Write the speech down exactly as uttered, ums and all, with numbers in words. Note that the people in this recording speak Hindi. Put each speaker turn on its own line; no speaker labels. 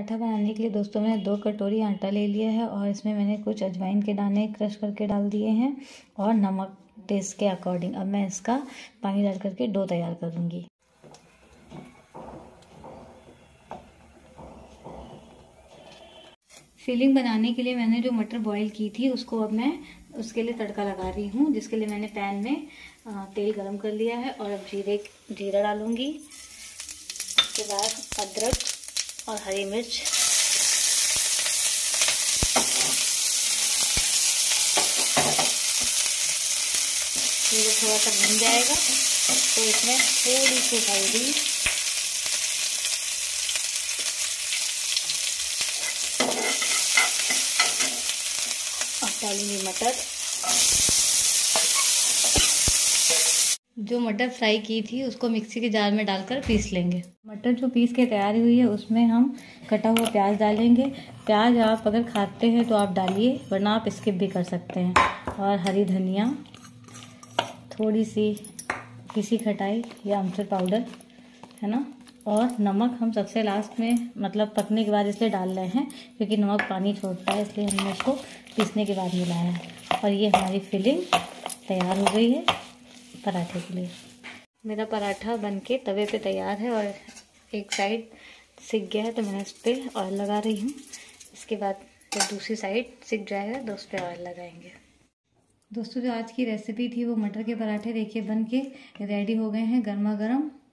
पराठा बनाने के लिए दोस्तों मैंने दो कटोरी आटा ले लिया है और इसमें मैंने कुछ अजवाइन के दाने क्रश करके डाल दिए हैं और नमक टेस्ट के अकॉर्डिंग। अब मैं इसका पानी डाल करके डो तैयार करूँगी। फिलिंग बनाने के लिए मैंने जो मटर बॉईल की थी उसको अब मैं उसके लिए तड़का लगा रही हूँ, जिसके लिए मैंने पैन में तेल गरम कर लिया है और अब जीरे जीरा डालूँगी। उसके बाद अदरक और हरी मिर्च, ये थोड़ा सा भून जाएगा तो इसमें थोड़ी सी हल्दी और डालूंगी मटर। जो मटर फ्राई की थी उसको मिक्सी के जार में डालकर पीस लेंगे। मटर जो पीस के तैयारी हुई है उसमें हम कटा हुआ प्याज डालेंगे। प्याज आप अगर खाते हैं तो आप डालिए, वरना आप स्किप भी कर सकते हैं। और हरी धनिया, थोड़ी सी पिसी खटाई या आमचूर पाउडर है ना, और नमक हम सबसे लास्ट में मतलब पकने के बाद इसलिए डाल रहे हैं क्योंकि नमक पानी छोड़ता है, इसलिए हमने इसको पीसने के बाद मिलाया है। और ये हमारी फिलिंग तैयार हो गई है पराठे के लिए। मेरा पराठा बनके तवे पे तैयार है और एक साइड सिक गया है तो मैं इस पर ऑयल लगा रही हूँ। इसके बाद जब दूसरी साइड सिक जाएगा तो उस पर ऑयल लगाएंगे। दोस्तों जो आज की रेसिपी थी वो मटर के पराठे देखिए बन के रेडी हो गए हैं, गर्मा गर्म।